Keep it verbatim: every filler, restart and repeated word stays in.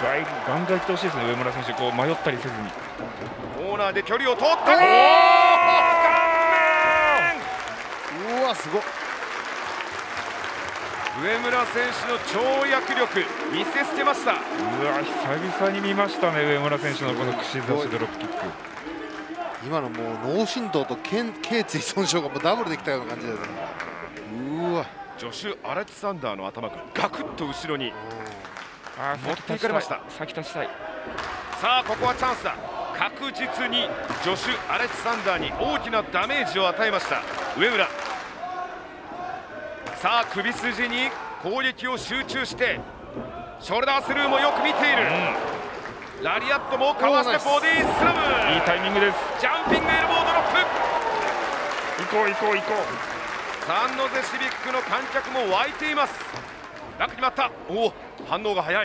ガンガンいってほしいですね、上村選手、こう迷ったりせずに。 コーナーで距離を取った。おお、 うわ、すごい。 上村選手の跳躍力見せつけました。うわ、久々に見ましたね、上村選手のこの串刺しドロップキック。 今のもう脳震盪と頸椎損傷がもうダブルできたような感じですね。うわ、 ジョシュ・アレキサンダーの頭がガクッと後ろにあ持っていかれました。 先立ちたい。 さあここはチャンスだ。確実にジョシュ・アレキサンダーに大きなダメージを与えました上村。さあ首筋に攻撃を集中してショルダースルーもよく見ている、うん、ラリアットもかわしてボディスラム、 いいタイミングです。 ジャンピングエルボードロップ。 行こう行こう行こう。サンノゼシビックの観客も沸いています。楽に待った。おお、反応が早い。